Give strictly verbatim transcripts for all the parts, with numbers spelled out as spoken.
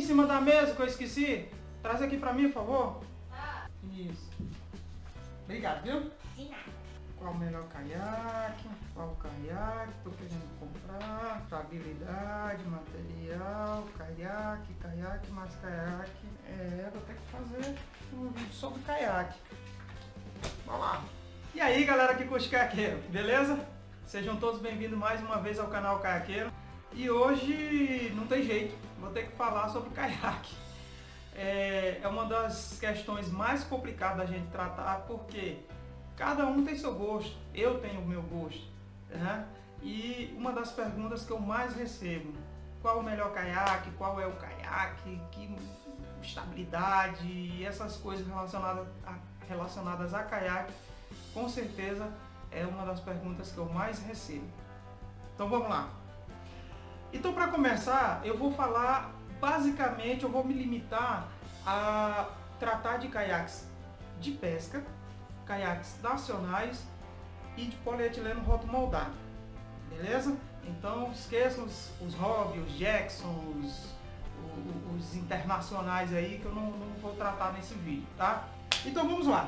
cima da mesa que eu esqueci? Traz aqui pra mim, por favor. Ah. Isso. Obrigado, viu? De nada. Qual o melhor caiaque? Qual caiaque? Tô querendo comprar. Habilidade, material, caiaque, caiaque, mais caiaque. É, vou ter que fazer um vídeo sobre caiaque. Vamos lá. E aí, galera que curte caiaqueiro, beleza? Sejam todos bem-vindos mais uma vez ao canal Caiaqueiro. E hoje não tem jeito, vou ter que falar sobre caiaque. É, é uma das questões mais complicadas da gente tratar, porque cada um tem seu gosto, eu tenho o meu gosto, né? E uma das perguntas que eu mais recebo: qual o melhor caiaque, qual é o caiaque, que estabilidade e essas coisas relacionadas a, relacionadas a caiaque, com certeza é uma das perguntas que eu mais recebo. Então vamos lá. Então, para começar, eu vou falar basicamente, eu vou me limitar a tratar de caiaques de pesca, caiaques nacionais e de polietileno rotomoldado, beleza? Então esqueçam os, os Hobby, os Jackson, os, os, os internacionais aí que eu não, não vou tratar nesse vídeo, tá? Então vamos lá.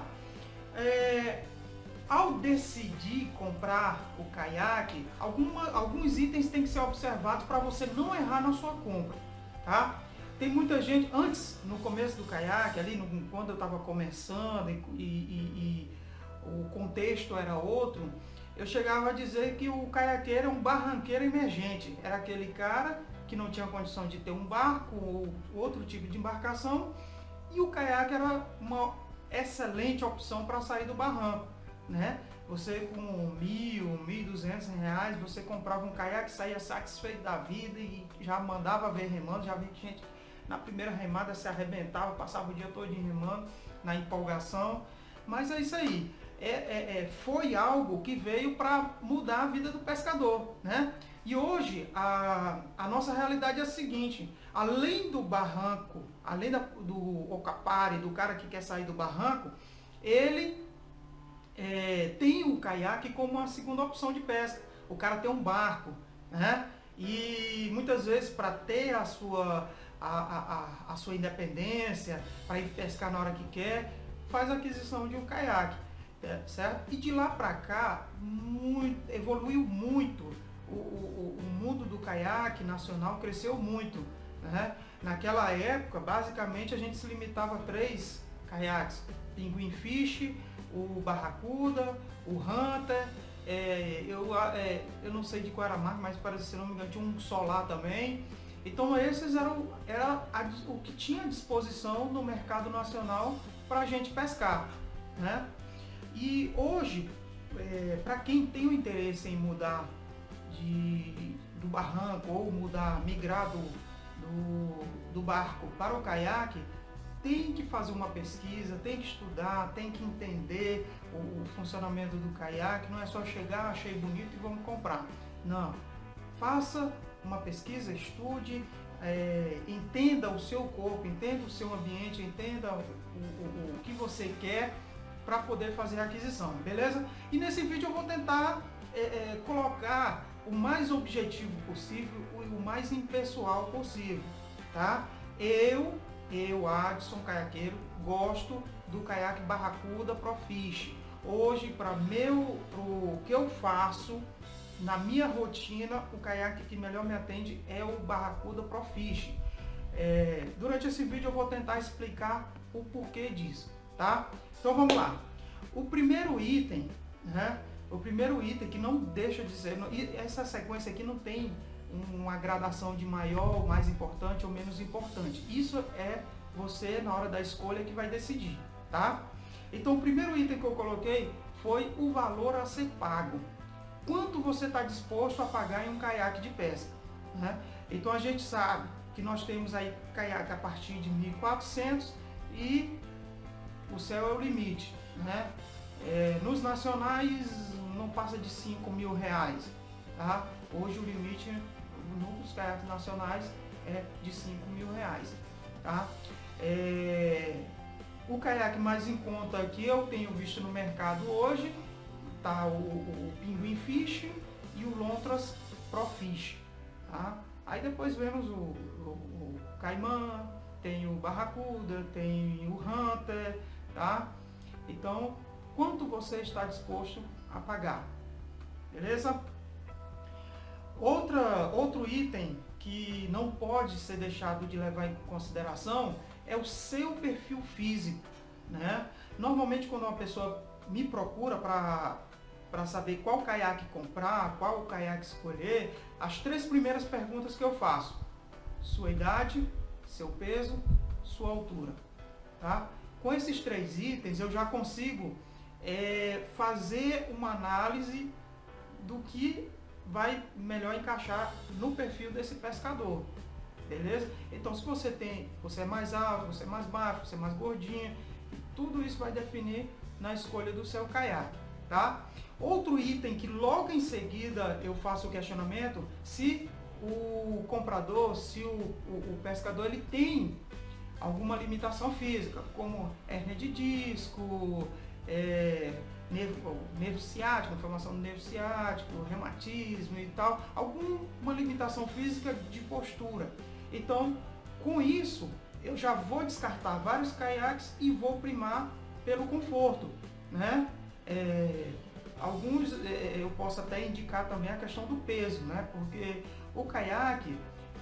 É, ao decidir comprar o caiaque, alguma, alguns itens têm que ser observados para você não errar na sua compra, tá? Tem muita gente, antes, no começo do caiaque, ali no, quando eu estava começando e, e, e, e o contexto era outro, eu chegava a dizer que o caiaqueiro é um barranqueiro emergente. Era aquele cara que não tinha condição de ter um barco ou outro tipo de embarcação, e o caiaque era uma excelente opção para sair do barranco, né? Você com mil, mil e duzentos reais, você comprava um caiaque, saía satisfeito da vida e já mandava ver remando. Já vi que gente na primeira remada se arrebentava, passava o dia todo remando, na empolgação. Mas é isso aí. É, é, é, foi algo que veio para mudar a vida do pescador, né? E hoje a, a nossa realidade é a seguinte: além do barranco, além da, do ocapare, do cara que quer sair do barranco, ele é, tem o caiaque como uma segunda opção de pesca. O cara tem um barco, né? E muitas vezes, para ter a sua, a, a, a, a sua independência, para ir pescar na hora que quer, faz a aquisição de um caiaque, certo? E de lá para cá, muito, evoluiu muito. O, o, o mundo do caiaque nacional cresceu muito, né? Naquela época, basicamente, a gente se limitava a três caiaques: Pinguim Fish, o Barracuda, o Hunter. É, eu, é, eu não sei de qual era a marca, mas parece, se não me engano, tinha um Solar também. Então esses eram era a, o que tinha à disposição no mercado nacional para a gente pescar, né? E hoje, é, para quem tem o interesse em mudar de, do barranco ou mudar, migrar do, do, do barco para o caiaque, tem que fazer uma pesquisa, tem que estudar, tem que entender o, o funcionamento do caiaque. Não é só chegar, achei bonito e vamos comprar. Não. Faça uma pesquisa, estude, é, entenda o seu corpo, entenda o seu ambiente, entenda o, o, o que você quer para poder fazer a aquisição, beleza? E nesse vídeo eu vou tentar é, é, colocar o mais objetivo possível e o mais impessoal possível, tá? Eu, eu, Adson Caiaqueiro, gosto do caiaque Barracuda Profish. Hoje, para meu, pro que eu faço na minha rotina, o caiaque que melhor me atende é o Barracuda Profish. É, durante esse vídeo eu vou tentar explicar o porquê disso, tá? Então vamos lá. O primeiro item, né? O primeiro item que não deixa de ser, e essa sequência aqui não tem uma gradação de maior, mais importante ou menos importante. Isso é você, na hora da escolha, que vai decidir, tá? Então o primeiro item que eu coloquei foi o valor a ser pago. Quanto você está disposto a pagar em um caiaque de pesca, né? Então a gente sabe que nós temos aí caiaque a partir de mil e quatrocentos e o céu é o limite, né? É, nos nacionais não passa de cinco mil reais, tá? Hoje o limite nos caiaques nacionais é de cinco mil reais, tá? É, o caiaque mais em conta que eu tenho visto no mercado hoje tá o, o Pinguim Fish e o Lontras Profish, tá? Aí depois vemos o, o, o Caimã, tem o Barracuda, tem o Hunter, tá? Então, quanto você está disposto a pagar? Beleza? Outra, outro item que não pode ser deixado de levar em consideração é o seu perfil físico, né? Normalmente, quando uma pessoa me procura para para saber qual caiaque comprar, qual caiaque escolher, as três primeiras perguntas que eu faço: sua idade, seu peso, sua altura, tá? Com esses três itens eu já consigo é, fazer uma análise do que vai melhor encaixar no perfil desse pescador, beleza? Então, se você tem, você é mais alto, você é mais baixo, você é mais gordinho, tudo isso vai definir na escolha do seu caiaque, tá? Outro item que logo em seguida eu faço o questionamento: se o comprador, se o, o, o pescador ele tem alguma limitação física, como hérnia de disco, é, nervo, nervo ciático, inflamação do nervo ciático, reumatismo e tal, alguma limitação física de postura. Então, com isso, eu já vou descartar vários caiaques e vou primar pelo conforto, né? É, alguns é, eu posso até indicar também a questão do peso, né? Porque o caiaque,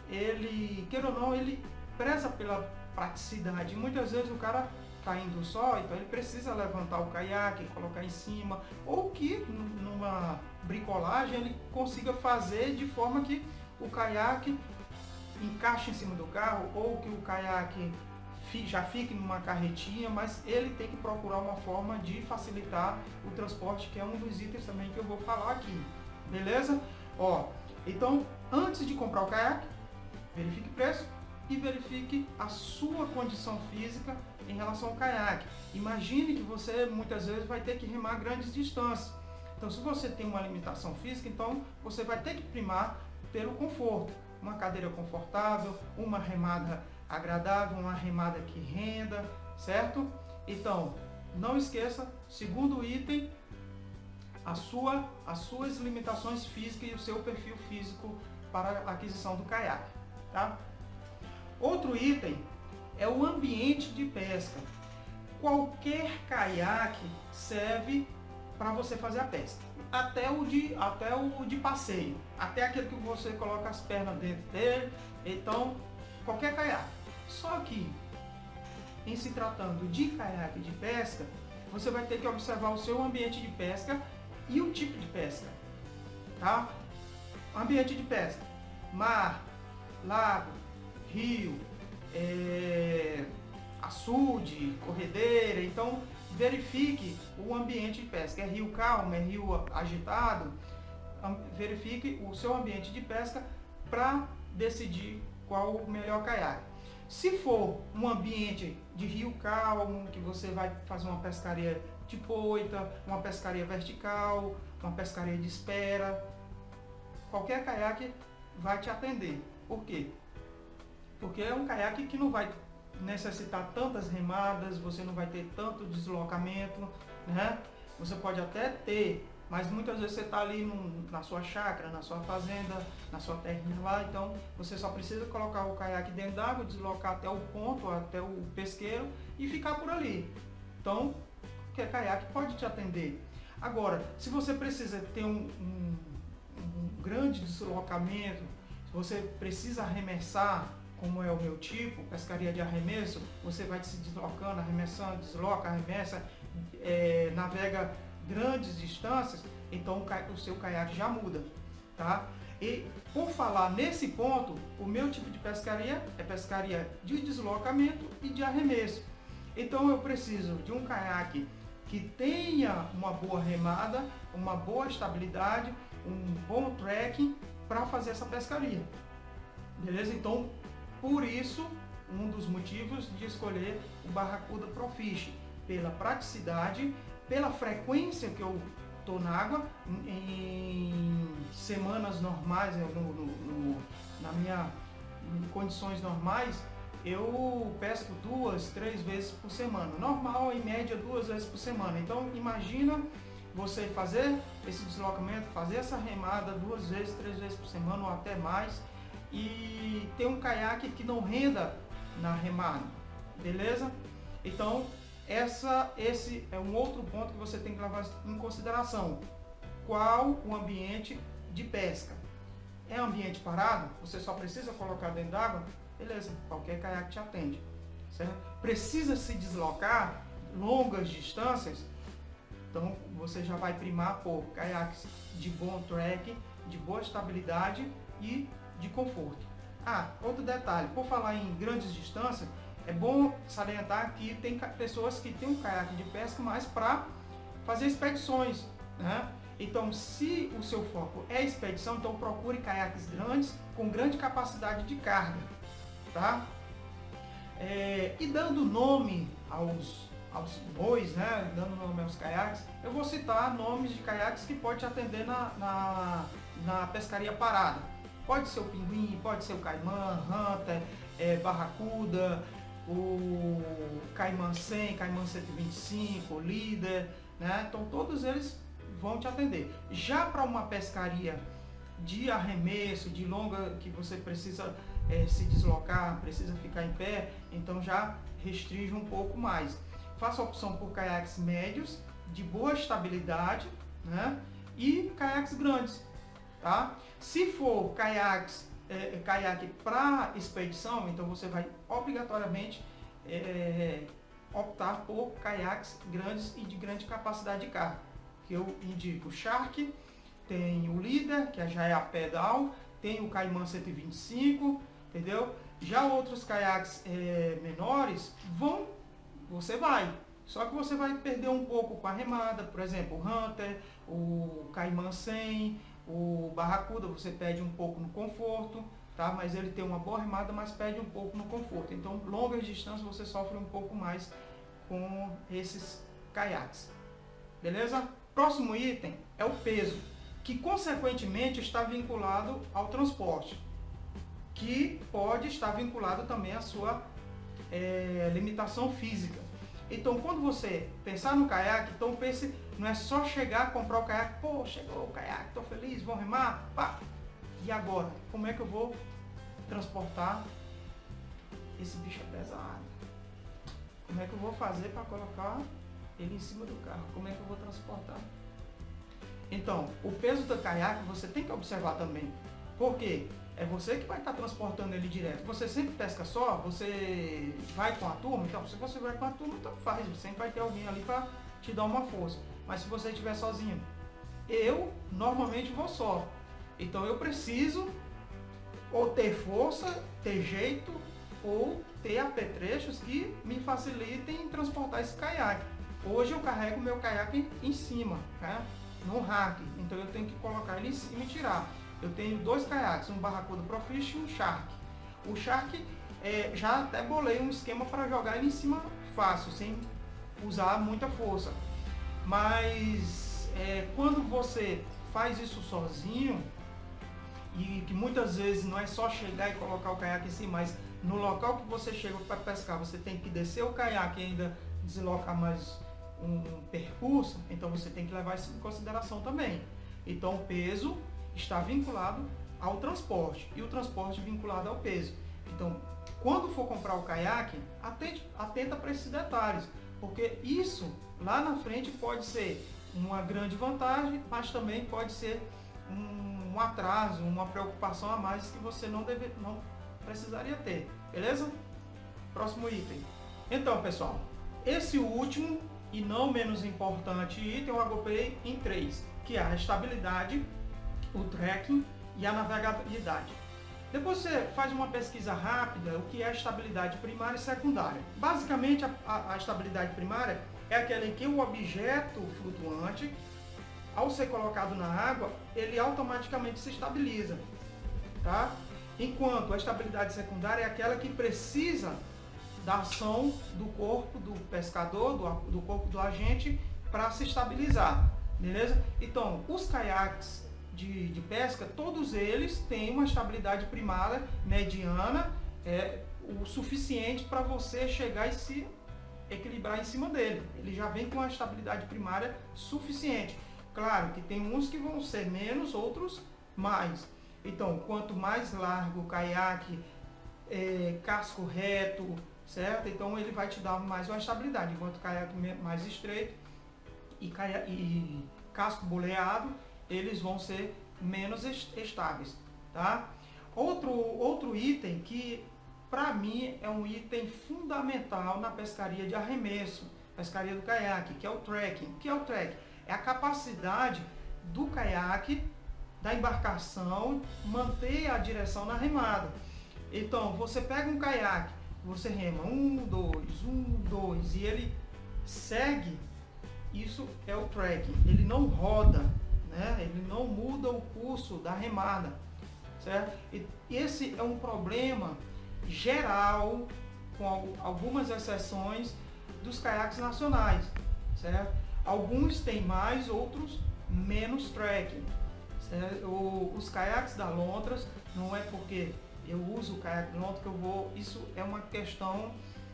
ele, queira ou não, ele preza pela praticidade. Muitas vezes o cara tá indo só, então ele precisa levantar o caiaque, colocar em cima, ou que numa bricolagem ele consiga fazer de forma que o caiaque encaixe em cima do carro, ou que o caiaque já fique numa carretinha, mas ele tem que procurar uma forma de facilitar o transporte, que é um dos itens também que eu vou falar aqui, beleza? Ó, então, antes de comprar o caiaque, verifique o preço e verifique a sua condição física em relação ao caiaque. Imagine que você muitas vezes vai ter que remar grandes distâncias. Então, se você tem uma limitação física, então você vai ter que primar pelo conforto. Uma cadeira confortável, uma remada agradável, uma remada que renda, certo? Então, não esqueça, segundo item, a sua, as suas limitações físicas e o seu perfil físico para a aquisição do caiaque, tá? Outro item é o ambiente de pesca. Qualquer caiaque serve para você fazer a pesca, até o de até o de passeio, até aquele que você coloca as pernas dentro dele. Então, qualquer caiaque. Só que, em se tratando de caiaque de pesca, você vai ter que observar o seu ambiente de pesca e o tipo de pesca, tá? Ambiente de pesca: mar, lago, rio, é, açude, corredeira. Então, verifique o ambiente de pesca. É rio calmo, é rio agitado? Verifique o seu ambiente de pesca para decidir qual o melhor caiaque. Se for um ambiente de rio calmo, que você vai fazer uma pescaria de poita, uma pescaria vertical, uma pescaria de espera, qualquer caiaque vai te atender. Por quê? Porque é um caiaque que não vai necessitar tantas remadas, você não vai ter tanto deslocamento, né? Você pode até ter, mas muitas vezes você está ali num, na sua chácara, na sua fazenda, na sua terrinha lá, então você só precisa colocar o caiaque dentro d'água, deslocar até o ponto, até o pesqueiro e ficar por ali. Então, qualquer caiaque pode te atender. Agora, se você precisa ter um, um, um grande deslocamento, se você precisa arremessar, como é o meu tipo, pescaria de arremesso, você vai se deslocando, arremessando, desloca, arremessa, é, navega grandes distâncias, então o seu caiaque já muda, tá? E por falar nesse ponto, o meu tipo de pescaria é pescaria de deslocamento e de arremesso. Então eu preciso de um caiaque que tenha uma boa remada, uma boa estabilidade, um bom trekking para fazer essa pescaria, beleza? Então, por isso, um dos motivos de escolher o Barracuda Profish, pela praticidade, pela frequência que eu estou na água. Em semanas normais, no, no, no, na minha, em condições normais, eu pesco duas, três vezes por semana. Normal, em média, duas vezes por semana. Então, imagina você fazer esse deslocamento, fazer essa remada duas vezes, três vezes por semana ou até mais, e ter um caiaque que não renda na remada, beleza? Então essa, esse é um outro ponto que você tem que levar em consideração. Qual o ambiente de pesca? É ambiente parado? Você só precisa colocar dentro d'água? Beleza, qualquer caiaque te atende, certo? Precisa se deslocar longas distâncias? Então você já vai primar por caiaques de bom track, de boa estabilidade e de conforto. Ah, outro detalhe, por falar em grandes distâncias, é bom salientar que tem pessoas que têm um caiaque de pesca mais para fazer expedições, né? Então, se o seu foco é expedição, então procure caiaques grandes com grande capacidade de carga, tá? É, e dando nome aos, aos bois, né? Dando nome aos caiaques, eu vou citar nomes de caiaques que pode te atender na, na, na pescaria parada. Pode ser o pinguim, pode ser o caimã, hunter, é, barracuda, o caimã cem, caimã cento e vinte e cinco, líder, né? Então todos eles vão te atender. Já para uma pescaria de arremesso, de longa, que você precisa é, se deslocar, precisa ficar em pé, então já restringe um pouco mais. Faça a opção por caiaques médios, de boa estabilidade, né? E caiaques grandes, tá? Se for caiaques, é, caiaque para expedição, então você vai obrigatoriamente é, optar por caiaques grandes e de grande capacidade de carga. Que eu indico o Shark, tem o Líder, que já é a pedal, tem o Caimã cento e vinte e cinco, entendeu? Já outros caiaques é, menores, vão, você vai, só que você vai perder um pouco com a remada, por exemplo, o Hunter, o Caimã cem, o Barracuda, você perde um pouco no conforto, tá? Mas ele tem uma boa remada, mas perde um pouco no conforto. Então, longas distâncias você sofre um pouco mais com esses caiaques, beleza? Próximo item é o peso, que consequentemente está vinculado ao transporte, que pode estar vinculado também à sua é, limitação física. Então, quando você pensar no caiaque, então pense, não é só chegar, comprar o caiaque, pô, chegou o caiaque, estou feliz, vou remar, pá. E agora, como é que eu vou transportar esse bicho pesado? Como é que eu vou fazer para colocar ele em cima do carro? Como é que eu vou transportar? Então, o peso do caiaque você tem que observar também. Por quê? É você que vai estar transportando ele direto. Você sempre pesca só, você vai com a turma, então se você vai com a turma, então faz, sempre vai ter alguém ali para te dar uma força. Mas se você estiver sozinho, eu normalmente vou só. Então eu preciso ou ter força, ter jeito, ou ter apetrechos que me facilitem transportar esse caiaque. Hoje eu carrego meu caiaque em cima, né? No rack, então eu tenho que colocar ele em cima e tirar. Eu tenho dois caiaques, um Barracuda Profish e um Shark. O Shark, é, já até bolei um esquema para jogar ele em cima fácil, sem usar muita força. Mas é, quando você faz isso sozinho, e que muitas vezes não é só chegar e colocar o caiaque em cima, mas no local que você chega para pescar, você tem que descer o caiaque e ainda deslocar mais um, um percurso, então você tem que levar isso em consideração também. Então o peso está vinculado ao transporte e o transporte vinculado ao peso. Então, quando for comprar o caiaque, atente, atenta para esses detalhes, porque isso lá na frente pode ser uma grande vantagem, mas também pode ser um, um atraso, uma preocupação a mais que você não, deve, não precisaria ter, beleza? Próximo item. Então, pessoal, esse último e não menos importante item eu agrupei em três, que é a estabilidade, o tracking e a navegabilidade. Depois você faz uma pesquisa rápida, o que é estabilidade primária e secundária. Basicamente, a, a, a estabilidade primária é aquela em que o objeto flutuante, ao ser colocado na água, ele automaticamente se estabiliza, tá? Enquanto a estabilidade secundária é aquela que precisa da ação do corpo do pescador, do, do corpo do agente, para se estabilizar, beleza? Então, os caiaques De, de pesca, todos eles têm uma estabilidade primária mediana, é o suficiente para você chegar e se equilibrar em cima dele. Ele já vem com uma estabilidade primária suficiente. Claro que tem uns que vão ser menos, outros mais, Então, quanto mais largo o caiaque, é, casco reto, certo? Então ele vai te dar mais uma estabilidade, enquanto o caiaque mais estreito e, caia, e casco boleado, eles vão ser menos estáveis, tá? Outro, outro item que para mim é um item fundamental na pescaria de arremesso, pescaria do caiaque, que é o tracking. O que é o tracking? É a capacidade do caiaque, da embarcação, manter a direção na remada. Então, você pega um caiaque, você rema um, dois, um, dois, e ele segue, isso é o tracking. Ele não roda, né? Ele não muda o curso da remada, certo? E esse é um problema geral, com algumas exceções, dos caiaques nacionais, certo? Alguns têm mais, outros menos tracking, certo? O, os caiaques da Lontras, não é porque eu uso o caiaque Lontras que eu vou, isso é uma questão,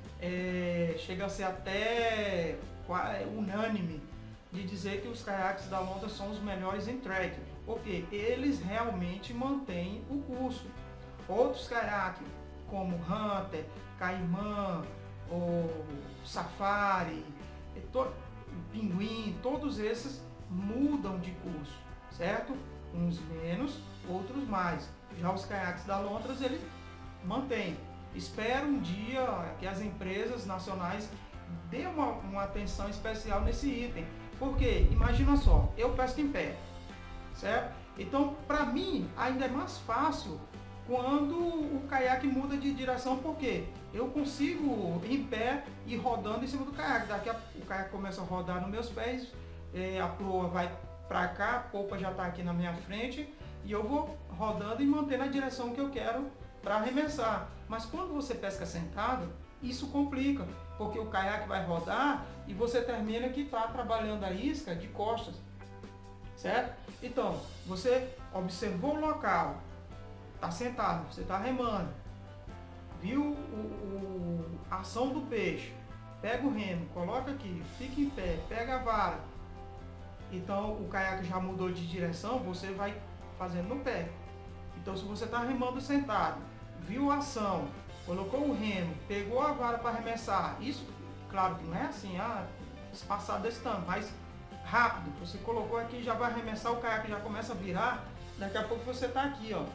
é, chega a ser até unânime, de dizer que os caiaques da Lontras são os melhores em tracking, porque eles realmente mantêm o curso. Outros caiaques, como Hunter, Caimã, o Safari, to, Pinguim, todos esses mudam de curso, certo? Uns menos, outros mais. Já os caiaques da Lontras, ele mantém. Espero um dia que as empresas nacionais dêem uma, uma atenção especial nesse item. Porque, imagina só, eu pesco em pé, certo? Então, para mim, ainda é mais fácil quando o caiaque muda de direção, porque eu consigo em pé ir rodando em cima do caiaque. Daqui a, o caiaque começa a rodar nos meus pés, é, a proa vai para cá, a polpa já está aqui na minha frente e eu vou rodando e mantendo a direção que eu quero para arremessar. Mas quando você pesca sentado, isso complica, porque o caiaque vai rodar e você termina que está trabalhando a isca de costas, certo? Então, você observou o local, está sentado, você está remando, viu o, o, a ação do peixe, pega o remo, coloca aqui, fica em pé, pega a vara. Então o caiaque já mudou de direção, você vai fazendo no pé. Então se você está remando sentado, viu a ação, colocou o remo, pegou a vara para arremessar, isso, claro que não é assim, ah, espaçado desse tamanho, mas rápido, você colocou aqui, já vai arremessar, o caiaque já começa a virar, daqui a pouco você está aqui, ó.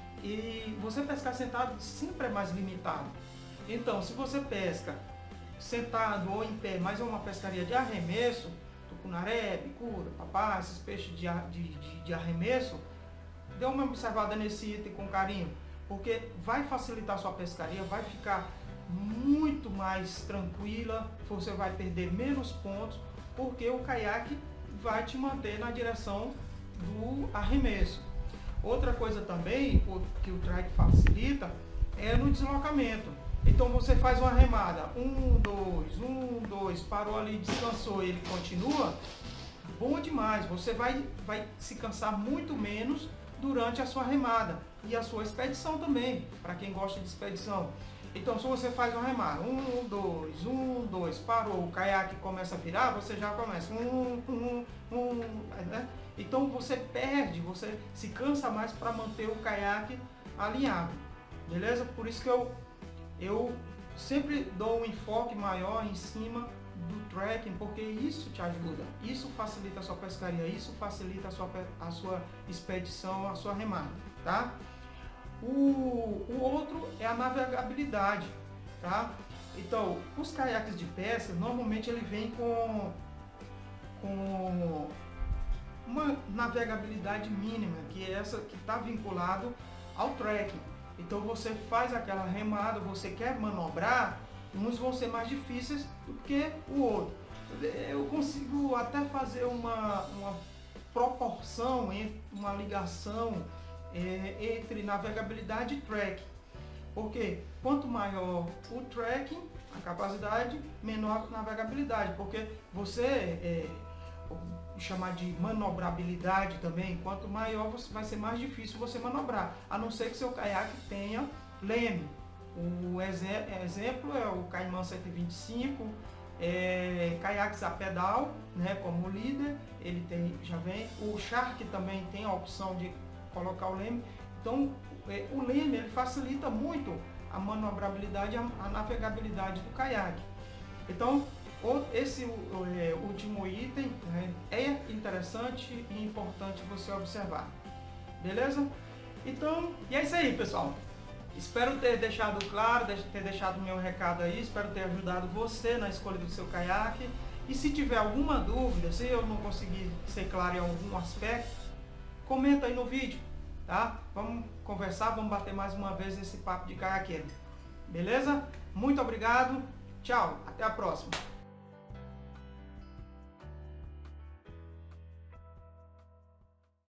E você pescar sentado sempre é mais limitado. Então, se você pesca sentado ou em pé, mas é uma pescaria de arremesso, tucunaré, bicura, papá, esses peixes de, de, de, de arremesso, dê uma observada nesse item com carinho, porque vai facilitar a sua pescaria, vai ficar muito mais tranquila, você vai perder menos pontos, porque o caiaque vai te manter na direção do arremesso. Outra coisa também que o track facilita é no deslocamento. Então você faz uma remada, um, dois, um, dois, parou ali, descansou e ele continua, bom demais. Você vai, vai se cansar muito menos durante a sua remada e a sua expedição também, para quem gosta de expedição. Então se você faz uma remada, um, dois, um, dois, parou, o caiaque começa a virar, você já começa, um, um, um, né? Então você perde, você se cansa mais para manter o caiaque alinhado, beleza? Por isso que eu, eu sempre dou um enfoque maior em cima do tracking, porque isso te ajuda, isso facilita a sua pescaria, isso facilita a sua, a sua expedição, a sua remada, tá? O, o outro é a navegabilidade, tá? Então, os caiaques de pesca, normalmente ele vem com, com uma navegabilidade mínima, que é essa que está vinculado ao tracking. Então você faz aquela remada, você quer manobrar, uns vão ser mais difíceis do que o outro. Eu consigo até fazer uma, uma proporção, uma ligação é, entre navegabilidade e tracking. Porque quanto maior o tracking, a capacidade, menor a navegabilidade. Porque você, é, chamar de manobrabilidade também, quanto maior você, vai ser mais difícil você manobrar, a não ser que seu caiaque tenha leme. O exemplo é o Caimã cento e vinte e cinco, é, caiaques a pedal, né, como o líder, ele tem, já vem. O Shark também tem a opção de colocar o leme. Então, é, o leme ele facilita muito a manobrabilidade, a, a navegabilidade do caiaque. Então, o, esse o, é, último item, né, é interessante e importante você observar. Beleza? Então, e é isso aí, pessoal. Espero ter deixado claro, ter deixado meu recado aí, espero ter ajudado você na escolha do seu caiaque. E se tiver alguma dúvida, se eu não conseguir ser claro em algum aspecto, comenta aí no vídeo, tá? Vamos conversar, vamos bater mais uma vez esse papo de caiaqueiro. Beleza? Muito obrigado, tchau, até a próxima.